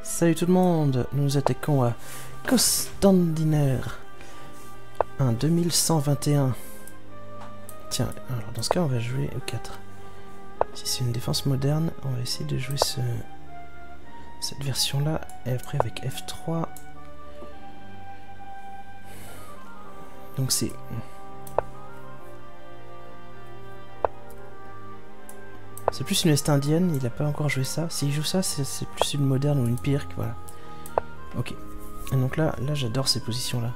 Salut tout le monde, nous attaquons à Kostandiner. Un 2121. Tiens, alors dans ce cas on va jouer au 4. Si c'est une défense moderne, on va essayer de jouer cette version là. Et après avec F3. Donc c'est... C'est plus une Est indienne, il a pas encore joué ça. S'il joue ça, c'est plus une moderne ou une pirque, voilà. Ok. Et donc là j'adore ces positions-là.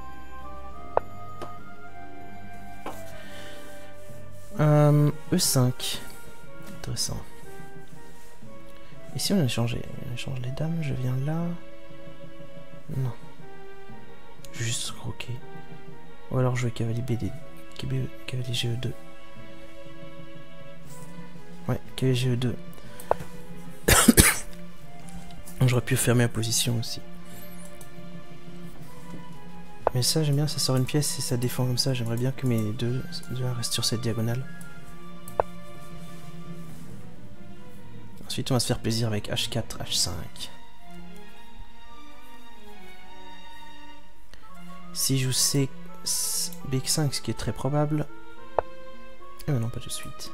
E5. Intéressant. Ici on a changé. On change les dames, je viens là. Non. Juste croquer. Ou alors jouer cavalier BD. Cavalier GE2. Ouais, cavalier GE2. J'aurais pu fermer la position aussi. Mais ça j'aime bien, ça sort une pièce et ça défend comme ça. J'aimerais bien que mes deux restent sur cette diagonale. Ensuite on va se faire plaisir avec H4, H5. Si je joue C, BX5, ce qui est très probable. Non, pas tout de suite.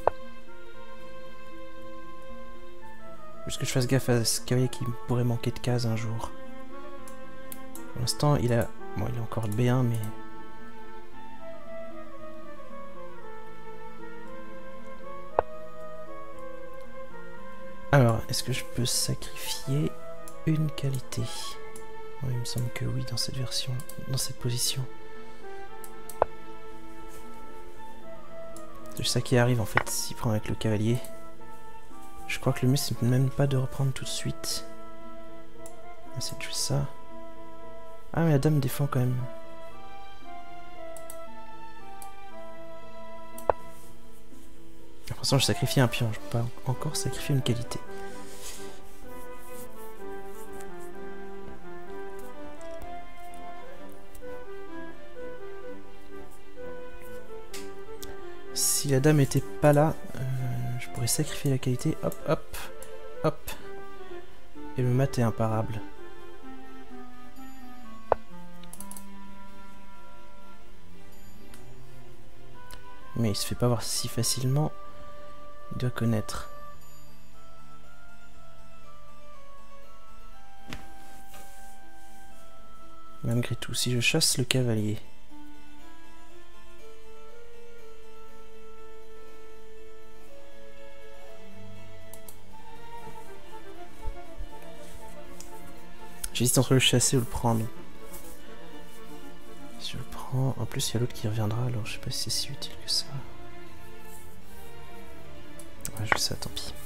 Juste que je fasse gaffe à ce cavalier qui pourrait manquer de cases un jour. Pour l'instant, il a... Bon, il a encore le B1, mais... Alors, est-ce que je peux sacrifier une qualité? Oui, il me semble que oui, dans cette version, dans cette position. C'est ça qui arrive, en fait, s'il prend avec le cavalier. Je crois que le mieux, c'est même pas de reprendre tout de suite. On va essayer de jouer ça. Ah, mais la dame défend quand même. Pour l'instant, je sacrifie un pion. Je peux pas encore sacrifier une qualité. Si la dame était pas là, je pourrais sacrifier la qualité. Hop, hop, hop. Et le mat est imparable. Mais il se fait pas voir si facilement. Il doit connaître. Malgré tout, si je chasse le cavalier. J'hésite entre le chasser ou le prendre. Si je le prends... En plus, il y a l'autre qui reviendra, alors je sais pas si c'est si utile que ça. Ouais, je fais ça, tant pis.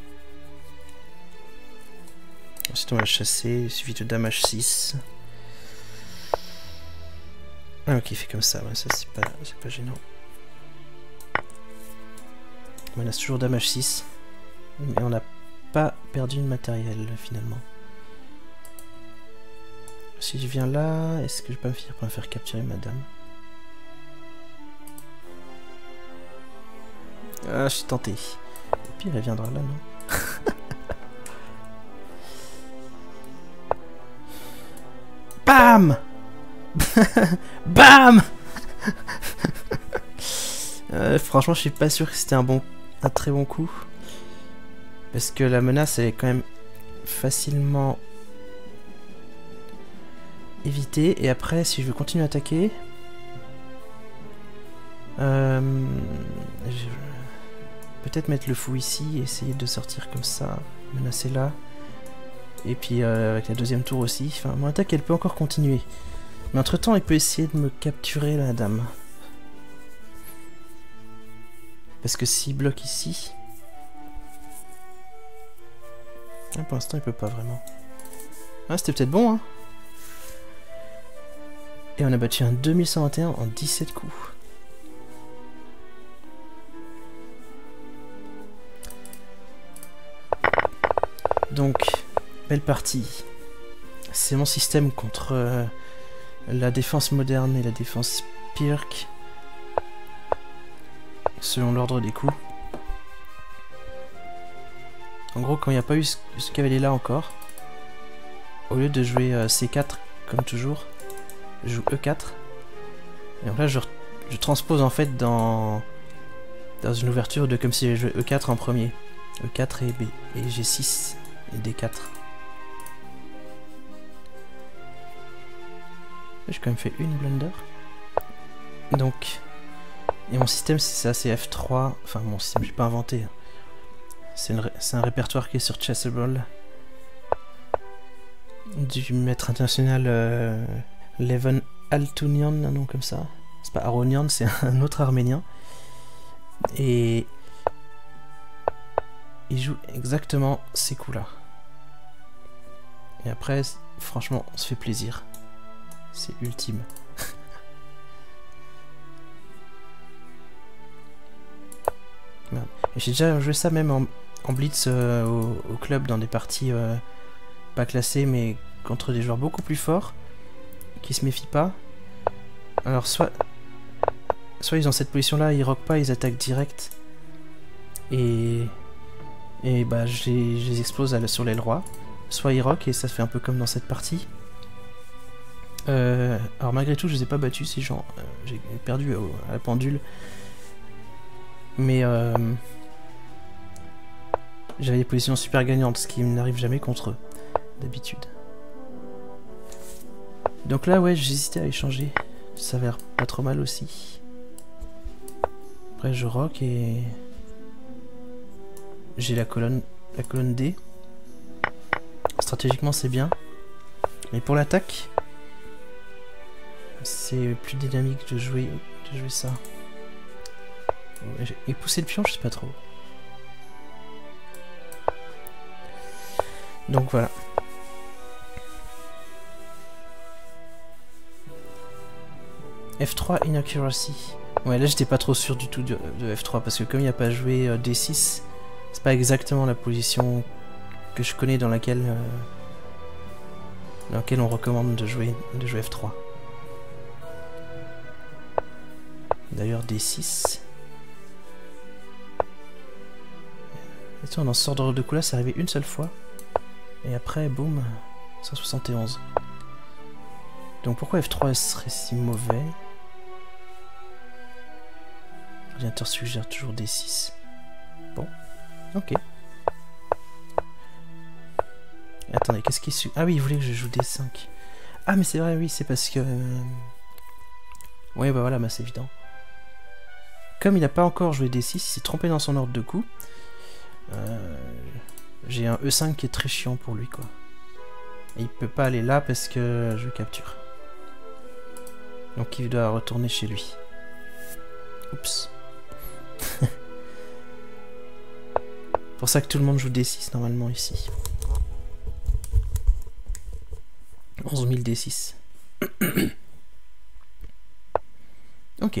Ensuite, on va le chasser. Il suffit de dame H6. Ah, ok, il fait comme ça. Ouais, ça, c'est pas gênant. On menace toujours dame H6. Mais on n'a pas perdu de matériel, finalement. Si je viens là, est-ce que je peux me finir pour me faire capturer madame? Ah, je suis tenté. Et puis elle viendra là, non? Bam. Bam. Franchement, je suis pas sûr que c'était un très bon coup. Parce que la menace, elle est quand même facilement... éviter, et après si je veux continuer à attaquer, peut-être mettre le fou ici, essayer de sortir comme ça, menacer là, et puis avec la deuxième tour aussi. Enfin, mon attaque elle peut encore continuer, mais entre temps il peut essayer de me capturer la dame, parce que s'il bloque ici, ah, pour l'instant il peut pas vraiment. Ah, c'était peut-être bon, hein. Et on a battu un 2121 en 17 coups. Donc, belle partie. C'est mon système contre la défense moderne et la défense pirque. Selon l'ordre des coups. En gros, quand il n'y a pas eu ce cavalier là encore, au lieu de jouer C4 comme toujours, je joue E4. Et donc là je transpose en fait dans une ouverture de comme si j'avais joué E4 en premier. E4 et B. Et G6 et D4. J'ai quand même fait une blunder. Donc, et mon système c'est ça, c'est F3. Enfin mon système, j'ai pas inventé. C'est un répertoire qui est sur Chessable. Du maître international Levon Altunian, un nom comme ça. C'est pas Aronian, c'est un autre arménien. Et il joue exactement ces coups-là. Et après, franchement, on se fait plaisir. C'est ultime. J'ai déjà joué ça même en blitz au club dans des parties pas classées, mais contre des joueurs beaucoup plus forts qui se méfient pas. Alors soit ils ont cette position là, ils rockent pas, ils attaquent direct et bah je les explose sur l'aile roi. Soit ils rock et ça se fait un peu comme dans cette partie. Alors malgré tout je les ai pas battus ces gens, j'ai perdu à la pendule, mais j'avais des positions super gagnantes, ce qui n'arrive jamais contre eux d'habitude. Donc là ouais, j'hésitais à échanger, ça s'avère pas trop mal aussi. Après je rock et j'ai la colonne D. Stratégiquement c'est bien, mais pour l'attaque c'est plus dynamique de jouer ça. Et pousser le pion, je sais pas trop. Donc voilà. F3 inaccuracy. Ouais, là j'étais pas trop sûr du tout de F3 parce que comme il n'y a pas joué D6, c'est pas exactement la position que je connais dans laquelle on recommande de jouer F3. D'ailleurs D6. Et toi, dans ce ordre de coup là, c'est arrivé une seule fois. Et après, boum, 171. Donc pourquoi F3 serait si mauvais? L'ordinateur suggère toujours D6. Bon, ok. Attendez, qu'est-ce qu'il suit? Ah oui, il voulait que je joue D5. Ah mais c'est vrai, oui, c'est parce que... Oui, bah voilà, bah c'est évident. Comme il n'a pas encore joué D6, il s'est trompé dans son ordre de coup. J'ai un E5 qui est très chiant pour lui, quoi. Et il peut pas aller là parce que je capture. Donc il doit retourner chez lui. Oups. Pour ça que tout le monde joue D6 normalement ici. 11 000 D6. Ok.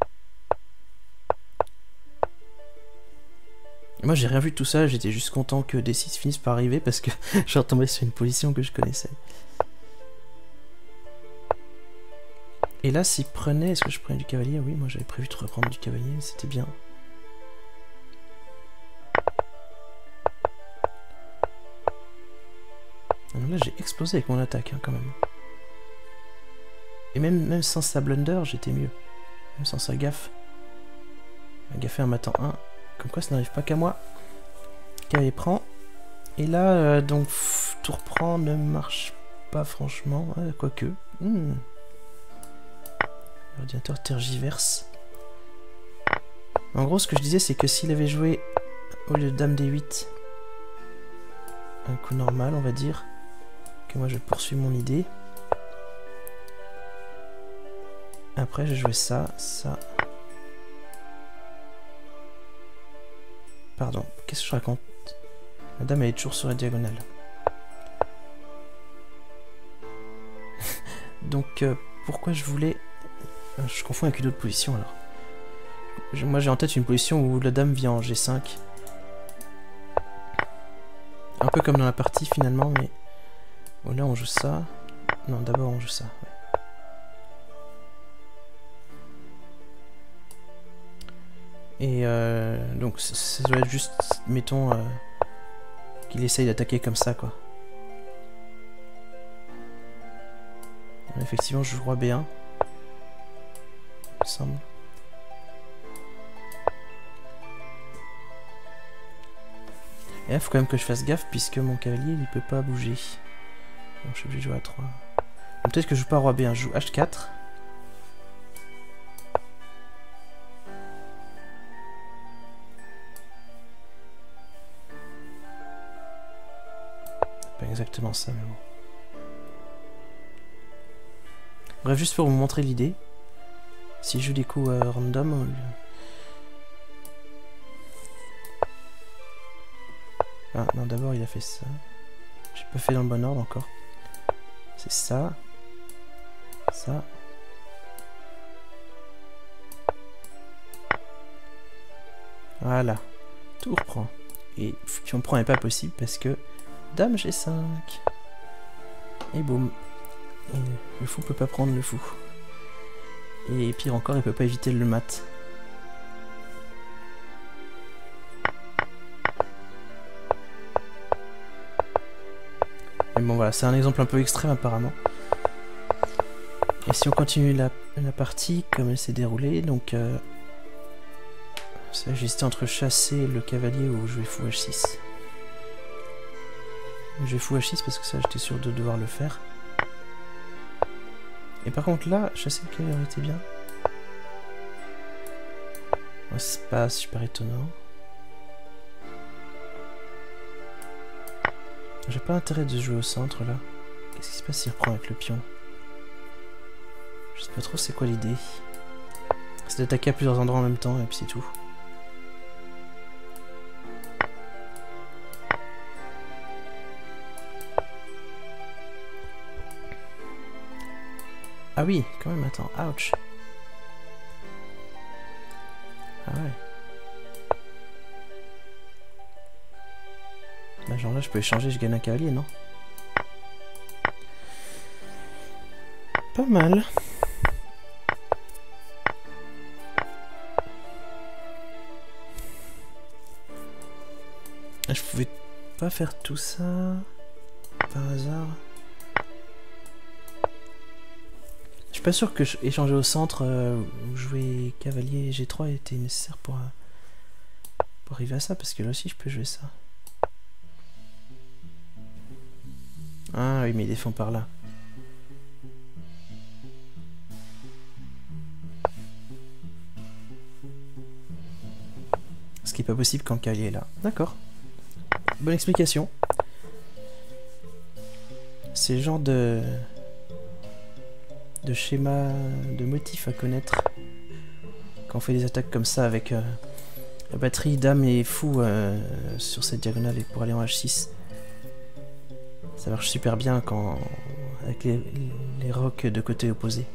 Moi j'ai rien vu de tout ça, j'étais juste content que D6 finisse par arriver parce que je retombais sur une position que je connaissais. Et là s'il prenait, est-ce que je prenais du cavalier? Oui, moi j'avais prévu de reprendre du cavalier, c'était bien. Alors là j'ai explosé avec mon attaque hein, quand même. Et même sans sa blunder j'étais mieux. Même sans sa gaffe. Elle a gaffé un matin 1. Comme quoi ça n'arrive pas qu'à moi. Cavalier prend. Et là donc tout reprend ne marche pas franchement. Quoique. L'ordinateur tergiverse. En gros ce que je disais c'est que s'il avait joué au lieu de dame D8 un coup normal on va dire. Que moi je poursuis mon idée. Après j'ai joué ça, ça. Pardon, qu'est-ce que je raconte? La dame elle est toujours sur la diagonale. Donc pourquoi je voulais... Je confonds avec une autre position alors. Moi j'ai en tête une position où la dame vient en G5. Un peu comme dans la partie finalement, mais... Bon, là on joue ça. Non, d'abord on joue ça. Ouais. Et donc ça doit être juste, mettons, qu'il essaye d'attaquer comme ça, quoi. Effectivement, je joue roi B1. Il me semble. Et là, il faut quand même que je fasse gaffe puisque mon cavalier il peut pas bouger. Donc je suis obligé de jouer à 3. Peut-être que je joue pas roi B1, je joue H4. Pas exactement ça, mais bon. Bref, juste pour vous montrer l'idée. Si je joue des coups random... Ah non, d'abord il a fait ça. J'ai pas fait dans le bon ordre encore. C'est ça. Ça. Voilà. Tout reprend. Et pion prend n'est pas possible parce que dame G5. Et boum. Et le fou peut pas prendre le fou. Et pire encore, il peut pas éviter le mat. Mais bon voilà, c'est un exemple un peu extrême apparemment. Et si on continue la partie comme elle s'est déroulée, donc ça j'hésitais entre chasser le cavalier ou jouer fou H6. Je vais fou H6 parce que ça j'étais sûr de devoir le faire. Et par contre là, chasser le cavalier aurait été bien. Ouais, c'est pas super étonnant. J'ai pas intérêt de jouer au centre là. Qu'est-ce qui se passe s'il reprend avec le pion? Je sais pas trop c'est quoi l'idée. C'est d'attaquer à plusieurs endroits en même temps et puis c'est tout. Ah oui, quand même, attends, ouch. Ah ouais. Bah genre là je peux échanger, je gagne un cavalier, non? Pas mal. Je pouvais pas faire tout ça par hasard. Je suis pas sûr que échanger au centre ou jouer cavalier G3 était nécessaire pour arriver à ça, parce que là aussi je peux jouer ça. Ah oui, mais il défend par là. Ce qui est pas possible quand le cavalier est là. D'accord. Bonne explication. C'est le genre de schéma, de motif à connaître quand on fait des attaques comme ça avec la batterie dame et fou sur cette diagonale et pour aller en H6. Ça marche super bien quand avec les rocs de côté opposé.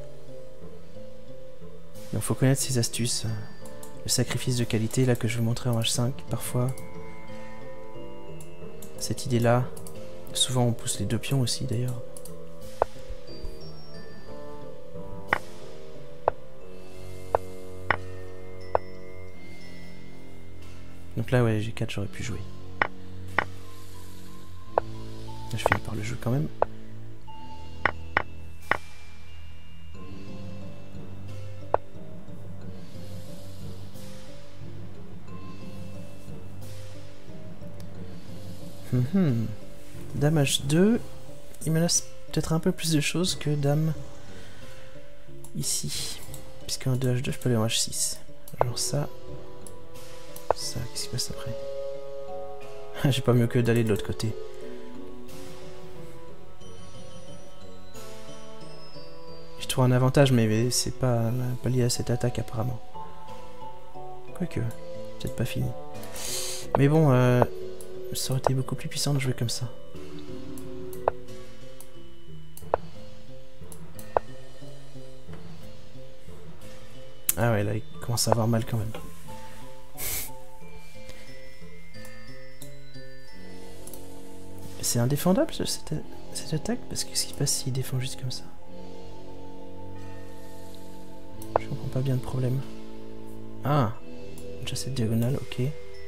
Donc faut connaître ces astuces. Le sacrifice de qualité là que je vous montrais en H5 parfois. Cette idée là. Souvent on pousse les deux pions aussi d'ailleurs. Donc là ouais G4 j'aurais pu jouer. Là, je finis par le jouer quand même. Dame H2, il me laisse peut-être un peu plus de choses que dame ici. Puisqu'en 2H2, je peux aller en H6. Genre ça. Ça, qu'est-ce qui se passe après? J'ai pas mieux que d'aller de l'autre côté. Je trouve un avantage, mais c'est pas lié à cette attaque apparemment. Quoique, peut-être pas fini. Mais bon, ça aurait été beaucoup plus puissant de jouer comme ça. Ah ouais, là il commence à avoir mal quand même. C'est indéfendable cette attaque, parce que qu'est-ce qui se passe s'il défend juste comme ça? Je comprends pas bien le problème. Ah, déjà cette diagonale, ok.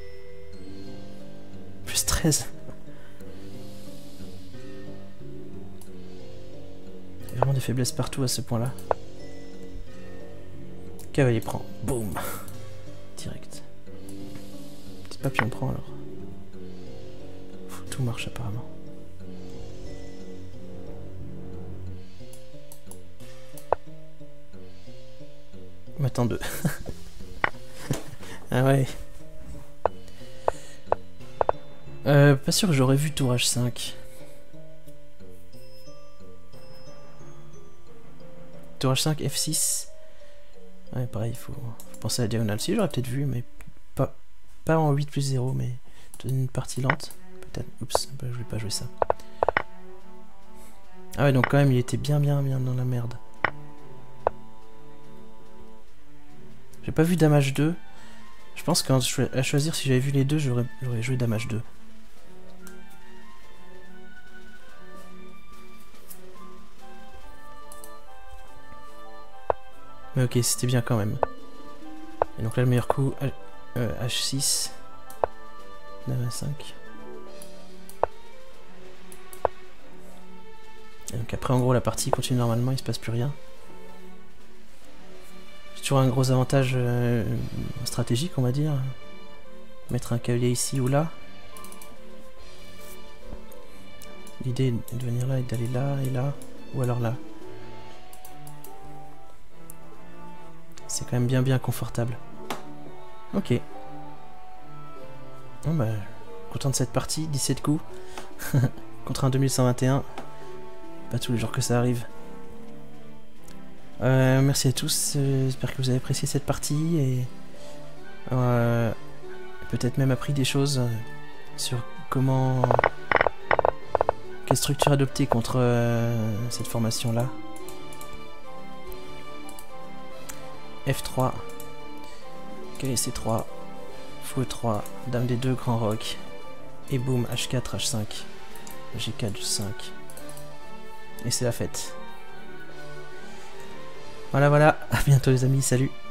Plus 13. vraiment des faiblesses partout à ce point-là. Cavalier prend. Boum. Direct. Petit papillon prend alors. Tout marche apparemment. M'attends 2. Ah ouais. Pas sûr que j'aurais vu tour H5. Tour H5, F6. Ouais, pareil, il faut penser à la diagonale. Si, j'aurais peut-être vu, mais pas en 8+0, mais une partie lente. Peut-être. Oups, je vais pas jouer ça. Ah ouais, donc quand même, il était bien dans la merde. J'ai pas vu dame H2. Je pense qu'à choisir, si j'avais vu les deux, j'aurais joué dame H2. Mais ok, c'était bien quand même. Et donc là, le meilleur coup, H6. Dame A5. Et donc après, en gros, la partie continue normalement, il se passe plus rien. J'ai toujours un gros avantage stratégique, on va dire. Mettre un cavalier ici ou là. L'idée est de venir là et d'aller là et là. Ou alors là. C'est quand même bien confortable. Ok. Bon bah, content de cette partie, 17 coups. Contre un 2121. Pas tous les jours que ça arrive. Merci à tous, j'espère que vous avez apprécié cette partie et peut-être même appris des choses sur comment... quelle structure adopter contre cette formation-là. F3, cavalier C3, fou E3, dame D2, grand roc, et boum, H4, H5, G4, G5. Et c'est la fête. Voilà, à bientôt les amis, salut.